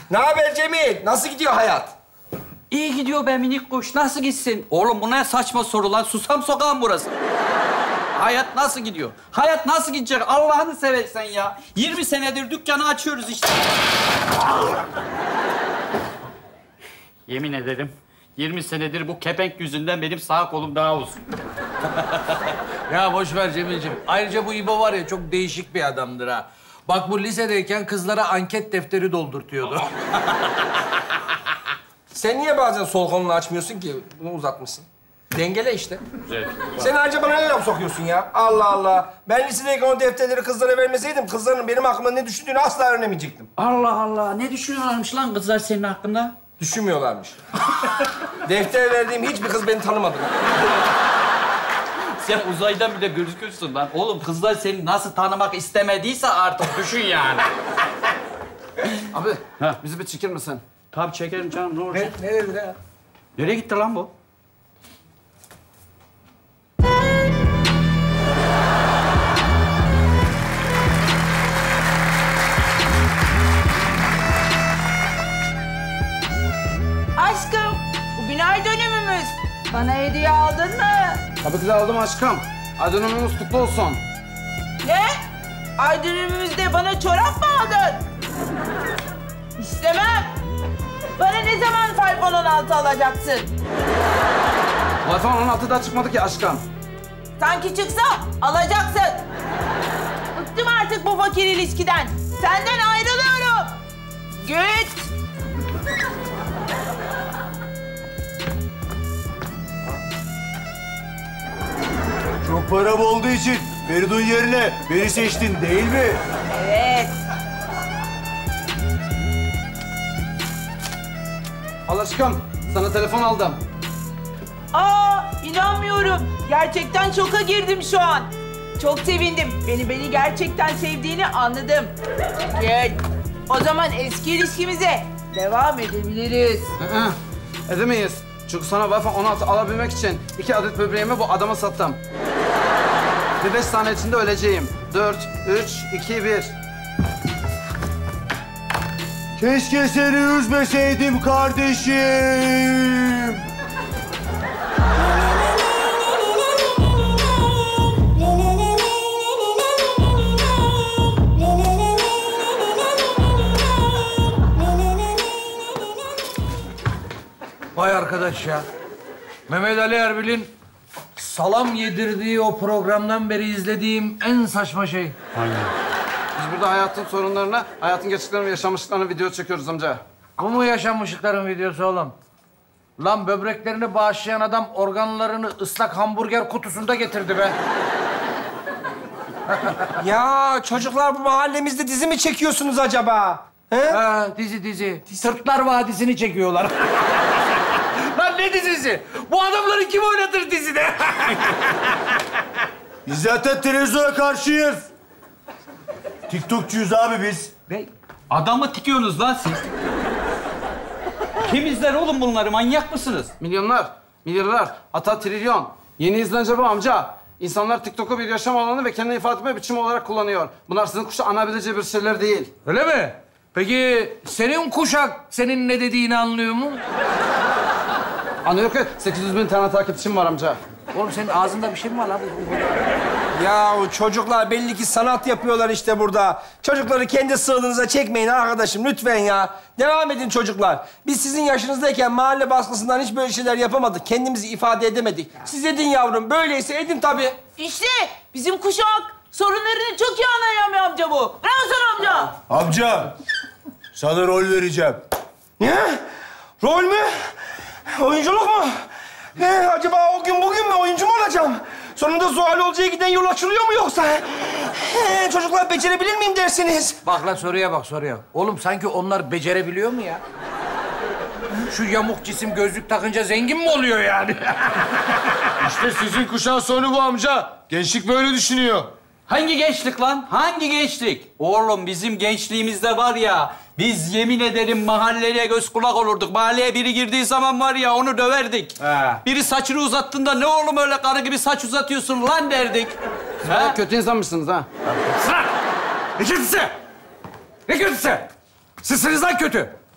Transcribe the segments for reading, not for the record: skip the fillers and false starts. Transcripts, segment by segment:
Ne haber Cemil? Nasıl gidiyor hayat? İyi gidiyor be minik kuş. Nasıl gitsin? Oğlum bu ne saçma soru lan? Susam sokağım burası. Hayat nasıl gidiyor? Hayat nasıl gidecek? Allah'ını seversen ya. 20 senedir dükkanı açıyoruz işte. Yemin ederim 20 senedir bu kepenk yüzünden benim sağ kolum daha uzun. Ya boş ver Cemilciğim. Ayrıca bu İbo var ya çok değişik bir adamdır ha. Bak bu lisedeyken kızlara anket defteri doldurtuyordu. Sen niye bazen sol kolunu açmıyorsun ki? Bunu uzatmışsın. Dengele işte. Güzel. Sen ayrıca bana ne laf sokuyorsun ya? Allah Allah. Ben lisedeyken o defterleri kızlara vermeseydim kızların benim hakkımda ne düşündüğünü asla öğrenemeyecektim. Allah Allah. Ne düşünüyorlarmış lan kızlar senin hakkında? Düşünmüyorlarmış. Defter verdiğim hiçbir kız beni tanımadı. Sen uzaydan bile gözüküyorsun lan. Oğlum kızlar seni nasıl tanımak istemediyse artık düşün yani. Abi Ha. bizi bir çekir misin? Tabii çekerim canım ne olacak? Ne dedi ya? Nereye gitti lan bu? Aşkım, bugün ay dönümümüz. Bana hediye aldın mı? Tabii ki de aldım aşkım. Adınımız kutlu olsun. Ne? Ay dönümümüzde bana çorap mı aldın? İstemem. Bana ne zaman iPhone 16 alacaksın? iPhone 16 daha çıkmadı ki aşkım. Sanki çıksa alacaksın. Bıktım artık bu fakir ilişkiden. Senden ayrılıyorum. Git. Çok param olduğu için Feridun yerine beni seçtin değil mi? Evet. Al aşkım, sana telefon aldım. Aa, inanmıyorum. Gerçekten şoka girdim şu an. Çok sevindim. Beni gerçekten sevdiğini anladım. Gel. O zaman eski ilişkimize devam edebiliriz. Edemeyiz. Çünkü sana iPhone 16 alabilmek için 2 adet böbreğimi bu adama sattım. Bir 5 saniye içinde öleceğim. 4, 3, 2, 1. Keşke seni üzmeseydim kardeşim. Vay arkadaş ya. Mehmet Ali Erbil'in salam yedirdiği o programdan beri izlediğim en saçma şey. Aynen. Biz burada hayatın sorunlarına, hayatın gerçeklerini ve yaşamışlıklarını video çekiyoruz amca. Bu mu yaşanmışlıkların videosu oğlum? Lan böbreklerini bağışlayan adam organlarını ıslak hamburger kutusunda getirdi be. Ya çocuklar bu mahallemizde dizi mi çekiyorsunuz acaba? He? Ha, dizi. Sırtlar Vadisi'ni çekiyorlar. Lan ne dizisi? Bu adamları kim oynatır dizide? Biz zaten televizyona karşıyız. TikTokçuyuz abi biz. Ne? Adamı tikiyorsunuz lan siz. Kim izler oğlum bunları? Manyak mısınız? Milyonlar, milyarlar, hatta trilyon. Yeni izlence bu amca. İnsanlar TikTok'u bir yaşam alanı ve kendini ifade etme biçimi olarak kullanıyor. Bunlar sizin kuşa anabileceği bir şeyler değil. Öyle mi? Peki senin kuşak senin ne dediğini anlıyor mu? Anlıyor ki 800 bin tane takipçim var amca. Oğlum senin ağzında bir şey mi var lan? Ya çocuklar belli ki sanat yapıyorlar işte burada. Çocukları kendi sığlığınıza çekmeyin arkadaşım lütfen ya. Devam edin çocuklar. Biz sizin yaşınızdayken mahalle baskısından hiç böyle şeyler yapamadık. Kendimizi ifade edemedik. Siz edin yavrum. Böyleyse edin tabii. İşte bizim kuşak sorunlarını çok iyi anlayan bir amca bu. Bravo sana amca. Amca, sana rol vereceğim. Ne? Rol mü? Oyunculuk mu? Acaba o gün bugün mü oyuncu mu olacağım? Sonunda Zuhal Olcay'a giden yol açılıyor mu yoksa? Çocuklar becerebilir miyim dersiniz? Bak lan soruya bak soruya. Oğlum sanki onlar becerebiliyor mu ya? Şu yamuk cisim gözlük takınca zengin mi oluyor yani? İşte sizin kuşağın sonu bu amca. Gençlik böyle düşünüyor. Hangi gençlik lan? Hangi gençlik? Oğlum bizim gençliğimizde var ya, biz yemin ederim mahalleye göz kulak olurduk. Mahalleye biri girdiği zaman var ya onu döverdik. He. Biri saçını uzattığında ne oğlum öyle karı gibi saç uzatıyorsun lan derdik. Ha? Kötü insanmışsınız ha. Sıra! Ne kötüsü? Ne kötüsü? Sizsiniz lan kötü.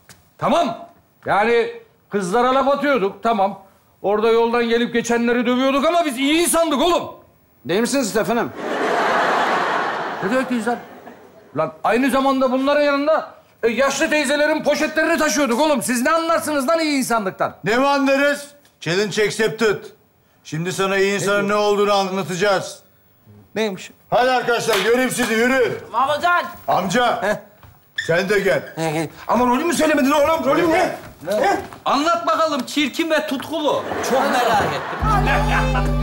Tamam. Yani kızlara laf atıyorduk, tamam. Orada yoldan gelip geçenleri dövüyorduk ama biz iyi insandık oğlum. Değil misiniz efendim? Ne demek insan? Lan aynı zamanda bunların yanında yaşlı teyzelerin poşetlerini taşıyorduk oğlum. Siz ne anlarsınız lan iyi insanlıktan? Ne mi anlarız? Challenge accepted. Şimdi sana iyi insanın ne olduğunu anlatacağız. Neymiş? Hadi arkadaşlar göreyim sizi, yürü. Ramazan. Amca, sen de gel. Ama rolümü söylemedin oğlum. Rolüm ne? Anlat bakalım çirkin ve tutkulu. Çok merak ettim.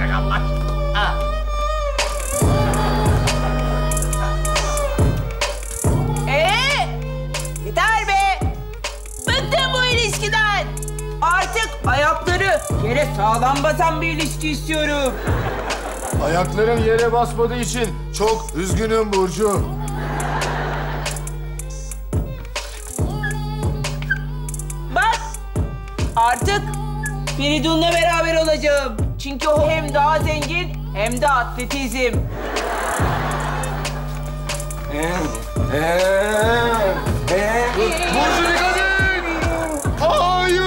Yeter be. Bıktım bu ilişkiden. Artık ayakları yere sağlam basan bir ilişki istiyorum. Ayakların yere basmadığı için çok üzgünüm Burcu. Bak, artık Feridun'la beraber olacağım. Çünkü o hem daha zengin hem de atletizm. Burcu dikkat et! Hayır!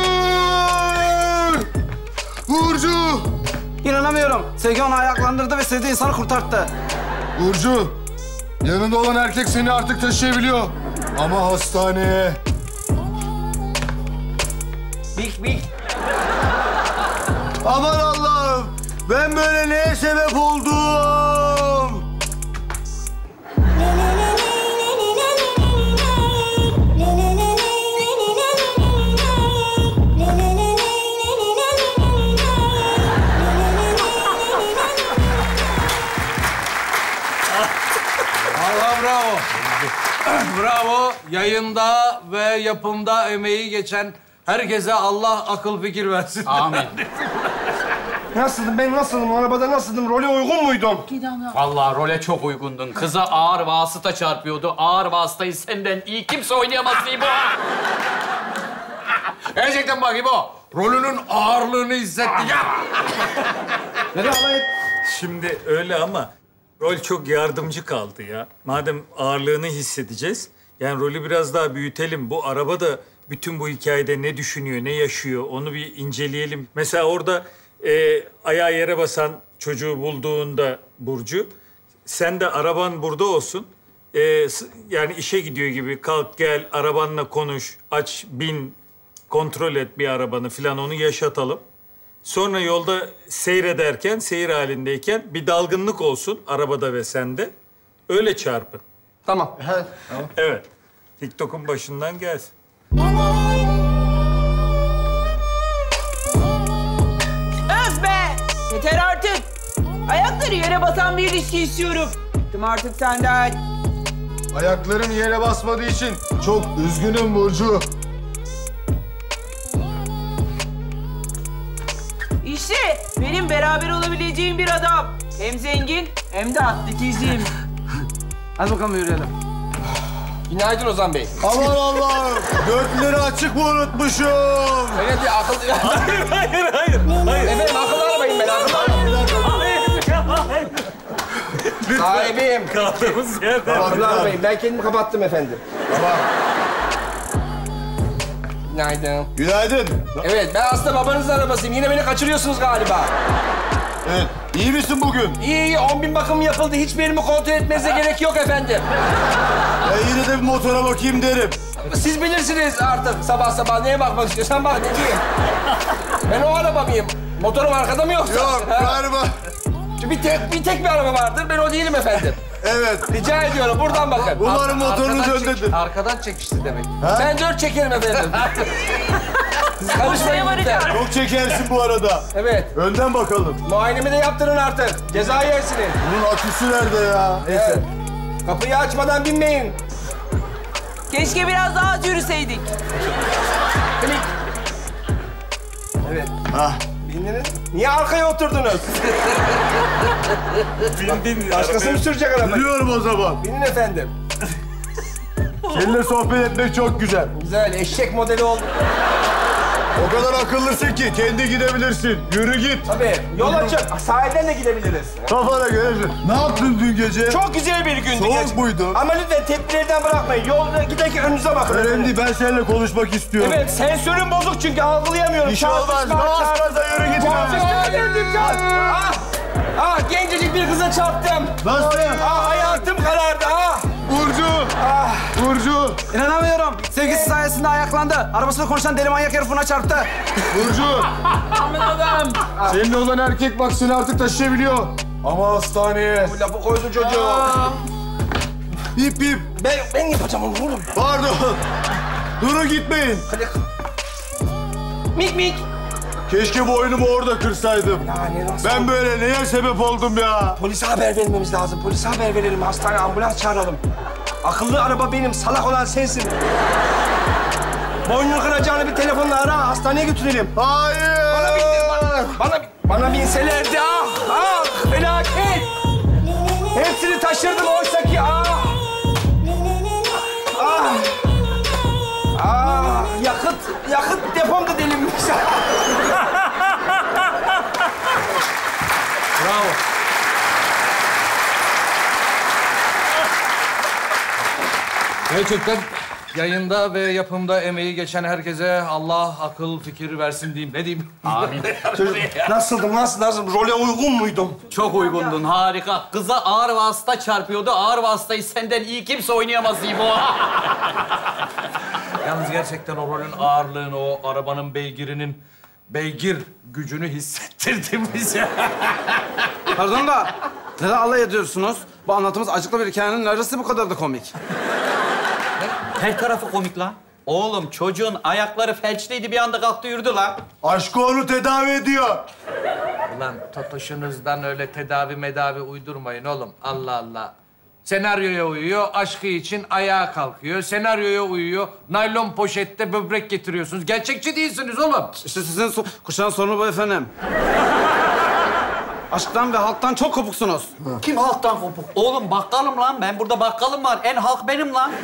Burcu! İnanamıyorum. Sevgi onu ayaklandırdı ve sevdiği insanı kurtardı. Burcu, yanında olan erkek seni artık taşıyabiliyor. Ama hastaneye. Bik. Aman Allah'ım! Ben böyle neye sebep oldum? Allah bravo. Bravo. Yayında ve yapımda emeği geçen herkese Allah akıl fikir versin. Amin. Nasıldım ben nasıldım? Arabada nasıldım? Role uygun muydum? Vallahi role çok uygundun. Kıza ağır vasıta çarpıyordu. Ağır vasıtayı senden iyi kimse oynayamaz İbo. Gerçekten bak İbo. Rolünün ağırlığını hissettik ya. Şimdi öyle ama rol çok yardımcı kaldı ya. Madem ağırlığını hissedeceğiz, yani rolü biraz daha büyütelim. Bu araba da bütün bu hikayede ne düşünüyor, ne yaşıyor onu bir inceleyelim. Mesela orada ayağı yere basan çocuğu bulduğunda Burcu, sen de araban burada olsun. Yani işe gidiyor gibi kalk gel, arabanla konuş, aç, bin, kontrol et bir arabanı falan onu yaşatalım. Sonra yolda seyrederken, seyir halindeyken bir dalgınlık olsun arabada ve sende. Öyle çarpın. Tamam. Evet. TikTok'un başından gelsin. Öf be! Yeter artık. Ayakları yere basan bir ilişki istiyorum. Bıktım artık senden. Ayaklarım yere basmadığı için çok üzgünüm Burcu. İşte benim beraber olabileceğim bir adam. Hem zengin hem de atletizm. Hadi bakalım yürüyelim. Günaydın Ozan Bey. Aman Allah'ım! Dörtleri açık mı unutmuşum? Evet bir akıl... Hayır. Efendim akıllı arabayım ben, akıllı arabayım. Sahibim. Kaldığımız yerden. Akıllı arabayım. Ben kendimi kapattım efendim. Tamam. Günaydın. Günaydın. Evet, ben aslında babanızın arabasıyım. Yine beni kaçırıyorsunuz galiba. Evet. İyi misin bugün? İyi, 10.000 bakım yapıldı. Hiçbir yerimi kontrol etmenize gerek yok efendim. Ben yine de bir motora bakayım derim. Siz bilirsiniz artık sabah sabah neye bakmak istiyorsan bak ne diyeyim. Ben o araba mıyım? Motorum arkada mı yoksa? Yok, Ha? galiba. Bir tek bir araba vardır. Ben o değilim efendim. Evet. Rica ediyorum buradan bakın. Umarım motorunuz öndedir. Arkadan çekişti demek. Ben 4 çekerim efendim. Siz karışmayın lütfen. Çok çekersin bu arada. Evet. Önden bakalım. Muayenemi de yaptırın artık. Ceza yersiniz. Bunun aküsü nerede ya? Evet. Kapıyı açmadan binmeyin. Keşke biraz daha az yürüseydik. Evet. Hah. Bindiniz. Niye arkaya oturdunuz? Bindin. Başkası mı sürecek arabayı? Biliyorum o zaman. Binin efendim. Seninle sohbet etmek çok güzel. Güzel, eşek modeli oldu. O kadar akıllısın ki kendi gidebilirsin. Yürü git. Tabii. Yol açık. Sahilden de gidebiliriz. Kafana göre. Ne yaptın dün gece? Çok güzel bir gündü. Soğuk muydu? Ama lütfen tepkilerden bırakmayın. Yolda giderken önünüze bakın. Önemli değil, ben seninle konuşmak istiyorum. Evet, sensörüm bozuk çünkü algılayamıyorum. Bir şey olmaz. Bas yürü git. Gencecik bir kıza çarptım. Nasıl? Hayatım karardı Burcu. Burcu. İnanamıyorum. Sevgisi sayesinde ayaklandı. Arabasıyla konuşan deli manyak herif buna çarptı. Burcu. Aman Allah'ım. Senin olan erkek bak seni artık taşıyabiliyor. Ama hastaneye. Bu lafı koydu çocuğu. Bip bip. Ben yapacağım onu oğlum. Pardon. Durun gitmeyin. Mik mik. Keşke boynumu orada kırsaydım. Yani nasıl? Ben böyle neye sebep oldum ya? Polise haber vermemiz lazım. Polise haber verelim. Hastane, ambulans çağıralım. Akıllı araba benim. Salak olan sensin. Boynunu kıracağını bir telefonla ara. Hastaneye götürelim. Hayır. Bana binselerdi. Felaket. Hepsini taşırdım oysa ki. Yakıt depom da delinmiş. Bravo. Gerçekten yayında ve yapımda emeği geçen herkese Allah akıl fikir versin diyeyim. Ne diyeyim? Amin. Çocuk, nasıldım? Role uygun muydum? Çok uygundun, harika. Kıza ağır vasıta çarpıyordu. Ağır vasıtayı senden iyi kimse oynayamaz İbo. Yalnız gerçekten o rolün ağırlığını, o arabanın beygirinin beygir gücünü hissettirdin bize. Pardon da neden alay ediyorsunuz? Bu anlatımız acıklı bir hikayenin neresi bu kadar da komik? Her tarafı komik lan. Oğlum çocuğun ayakları felçliydi, bir anda kalktı yürüdü lan. Aşkı onu tedavi ediyor. Ulan totoşunuzdan öyle tedavi medavi uydurmayın oğlum. Allah Allah. Senaryoya uyuyor, aşkı için ayağa kalkıyor. Senaryoya uyuyor, naylon poşette böbrek getiriyorsunuz. Gerçekçi değilsiniz oğlum. İşte sizin kuşağın sorunu bu efendim. Aşktan ve halktan çok kopuksunuz. Kim halktan kopuk? Oğlum bakkalım lan. Ben burada bakkalım var. En halk benim lan.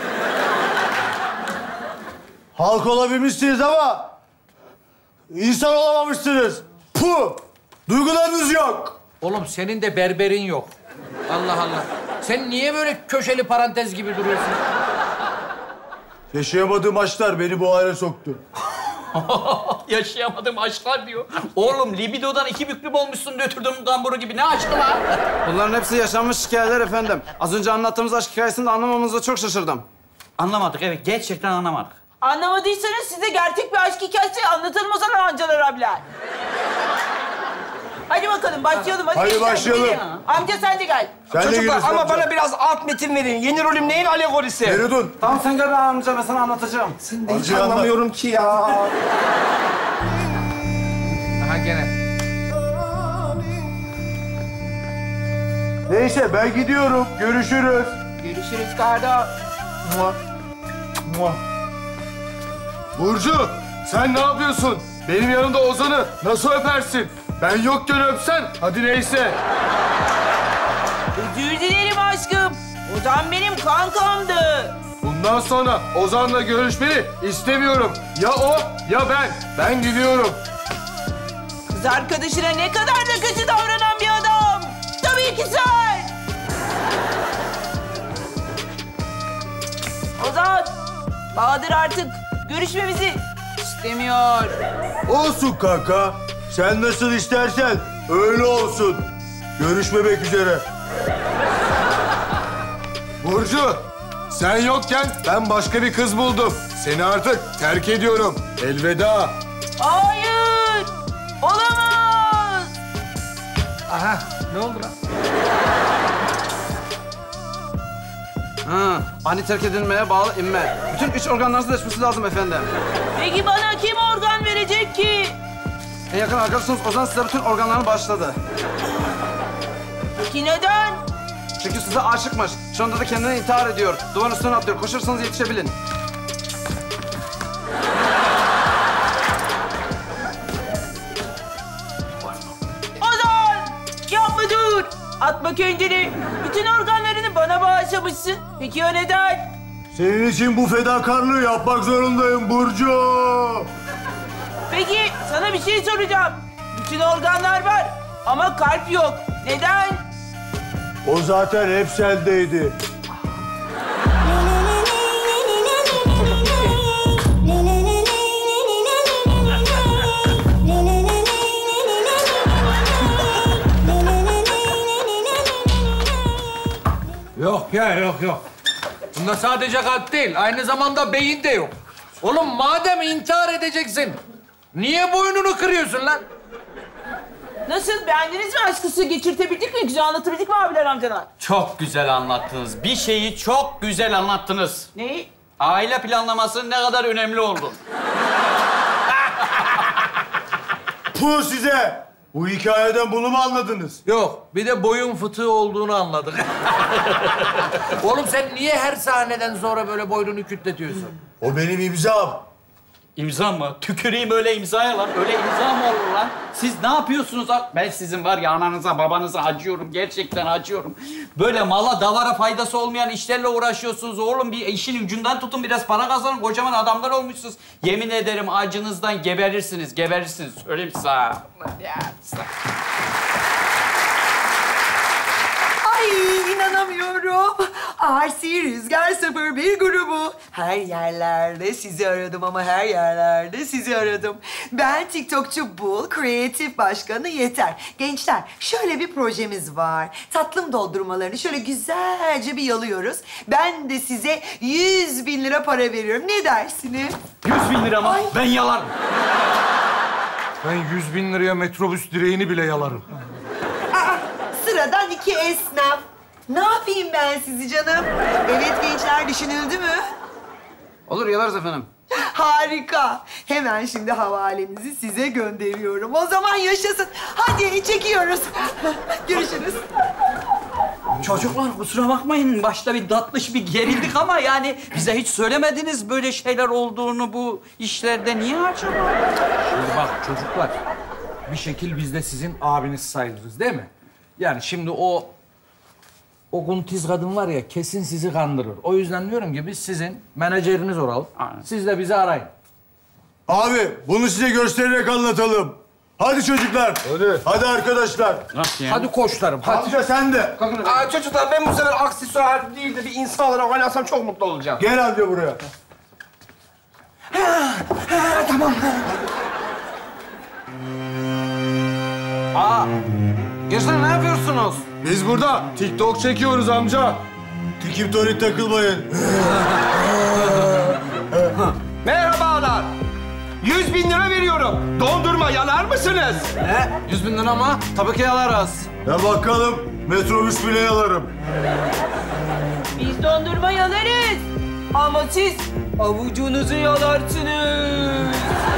Halk olabilmişsiniz ama insan olamamışsınız. Puh! Duygularınız yok. Oğlum senin de berberin yok. Allah Allah. Sen niye böyle köşeli parantez gibi duruyorsun? Yaşayamadığım aşklar beni bu hale soktu. Yaşayamadım aşklar diyor. Oğlum libidodan 2 büklüm olmuşsun götürdüm gamburu gibi. Ne aşkı lan? Bunların hepsi yaşanmış hikayeler efendim. Az önce anlattığımız aşk hikayesini de anlamamanıza çok şaşırdım. Anlamadık evet. Gerçekten anlamadık. Anlamadıysanız size gerçek bir aşk hikayesi anlatalım o zaman amcalar abiler. Hadi bakalım başlayalım. Hadi gençler, başlayalım. gelin. Amca sen de gel. Sen de Çocuklar gelirsin ama amca. bana biraz alt metin verin. Yeni rolüm neyin alegorisi? Feridun. Tamam sen gel ben amca, ben sana anlatacağım. Hiç Acı anlamıyorum ki ya. Aha gene. Neyse ben gidiyorum. Görüşürüz. Görüşürüz Kardo. Muah. Muah. Burcu, sen ne yapıyorsun? Benim yanımda Ozan'ı nasıl öpersin? Ben yokken öpsen. Hadi neyse. Özür dilerim aşkım. Ozan benim kankamdı. Bundan sonra Ozan'la görüşmeyi istemiyorum. Ya o ya ben. Ben gidiyorum. Kız arkadaşına ne kadar da kötü davranan bir adam. Tabii ki sen. Ozan, Bahadır artık görüşmemizi istemiyor. Olsun kanka. Sen nasıl istersen öyle olsun. Görüşmemek üzere. Burcu, sen yokken ben başka bir kız buldum. Seni artık terk ediyorum. Elveda. Hayır, olamaz. Aha ne oldu lan? Ha, ani terk edilmeye bağlı inme. Bütün iç organlarınızın değişmesi lazım efendim. Peki bana kim organ verecek ki? En yakın arkadaşınız Ozan size bütün organlarını bağışladı. Peki neden? Çünkü size aşıkmış. Şu anda da kendini intihar ediyor. Duvarın üstüne atlıyor. Koşursanız yetişebilin. Ozan! Yapma dur! Atma kendini. Bütün organlarını bana bağışlamışsın. Peki ya neden? Senin için bu fedakarlığı yapmak zorundayım Burcu. Peki sana bir şey soracağım. Bütün organlar var ama kalp yok. Neden? O zaten hep seldeydi. Yok ya, yok. Bunda sadece kalp değil, aynı zamanda beyin de yok. Oğlum madem intihar edeceksin, niye boynunu kırıyorsun lan? Nasıl? Beğendiniz mi aşkısı? Geçirtebildik mi? Güzel anlatabildik mi abiler amcalar? Çok güzel anlattınız. Bir şeyi çok güzel anlattınız. Neyi? Aile planlamasının ne kadar önemli olduğunu. Puh size! Bu hikayeden bunu mu anladınız? Yok, bir de boyun fıtığı olduğunu anladık. Oğlum sen niye her sahneden sonra böyle boynunu kütletiyorsun? O benim imzam. İmza mı? Tüküreyim öyle imzaya lan. Öyle imza mı olur lan? Siz ne yapıyorsunuz lan? Ben sizin var ya ananıza, babanıza acıyorum. Gerçekten acıyorum. Böyle mala, davara faydası olmayan işlerle uğraşıyorsunuz oğlum. Bir işin ucundan tutun, biraz para kazanın. Kocaman adamlar olmuşsunuz. Yemin ederim acınızdan geberirsiniz, geberirsiniz. Söyleyeyim size. Ya, Ay inanamıyorum. RC Rüzgar 01 grubu. Her yerlerde sizi aradım ama her yerlerde sizi aradım. Ben TikTokçu Bull, kreatif başkanı Yeter. Gençler şöyle bir projemiz var. Tatlım doldurmalarını şöyle güzelce bir yalıyoruz. Ben de size 100.000 lira para veriyorum. Ne dersiniz? 100.000 lira mı? Ay. Ben yalarım. Ben 100.000 liraya metrobüs direğini bile yalarım. Aa, sıradan iki esnaf. Ne yapayım ben sizi canım? Evet gençler, düşünüldü mü? Olur, yalarız efendim. Harika. Hemen şimdi havalenizi size gönderiyorum. O zaman yaşasın. Hadi çekiyoruz. Görüşürüz. Çocuklar kusura bakmayın. Başta bir tatlış bir gerildik ama yani bize hiç söylemediniz böyle şeyler olduğunu bu işlerde. Niye acaba? Şimdi bak çocuklar, bir şekil biz de sizin abiniz sayılırız değil mi? Yani şimdi o kuntiz kadın var ya, kesin sizi kandırır. O yüzden diyorum ki biz sizin menajeriniz olalım. Aynen. Siz de bizi arayın. Abi bunu size göstererek anlatalım. Hadi çocuklar. Hadi arkadaşlar. Nasıl yani? Hadi koçlarım, hadi. Amca sen de. Aa, çocuklar ben bu sefer aksesuar değil de bir insan olarak oynasam çok mutlu olacağım. Gel amca buraya. Gençler ne yapıyorsunuz? Biz burada TikTok çekiyoruz amca. Tikip torik takılmayın. Merhabalar. 100.000 lira veriyorum. Dondurma yalar mısınız? 100.000 lira ama tabii ki yalarız. Ya bakalım metrobüs bile yalarım. Biz dondurma yalarız. Ama siz avucunuzu yalarsınız.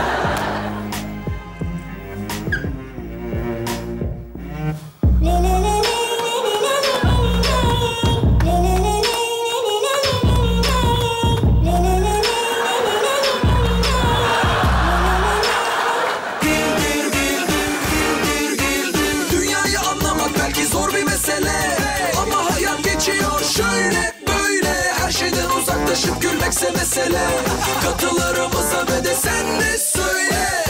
Dünyayı anlamak belki zor bir mesele, ama hayat geçiyor şöyle böyle. Her şeyden uzaklaşıp gülmekse mesele. Katılarımıza ve de sen de söyle.